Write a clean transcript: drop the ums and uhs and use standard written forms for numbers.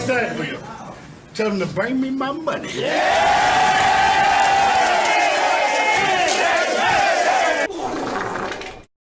Tell them to bring me my money. Yeah!